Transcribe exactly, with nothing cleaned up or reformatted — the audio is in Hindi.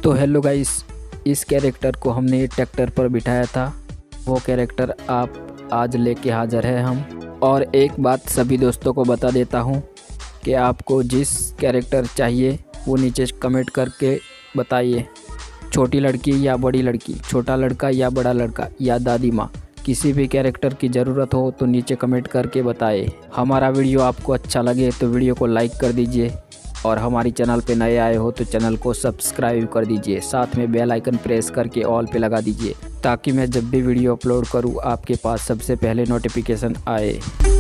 तो हेलो गाइस, इस कैरेक्टर को हमने ट्रैक्टर पर बिठाया था। वो कैरेक्टर आप आज लेके हाज़िर है हम। और एक बात सभी दोस्तों को बता देता हूँ कि आपको जिस कैरेक्टर चाहिए वो नीचे कमेंट करके बताइए। छोटी लड़की या बड़ी लड़की, छोटा लड़का या बड़ा लड़का या दादी माँ, किसी भी कैरेक्टर की ज़रूरत हो तो नीचे कमेंट करके बताएं। हमारा वीडियो आपको अच्छा लगे तो वीडियो को लाइक कर दीजिए और हमारी चैनल पे नए आए हो तो चैनल को सब्सक्राइब कर दीजिए। साथ में बेल आइकन प्रेस करके ऑल पे लगा दीजिए ताकि मैं जब भी वीडियो अपलोड करूँ आपके पास सबसे पहले नोटिफिकेशन आए।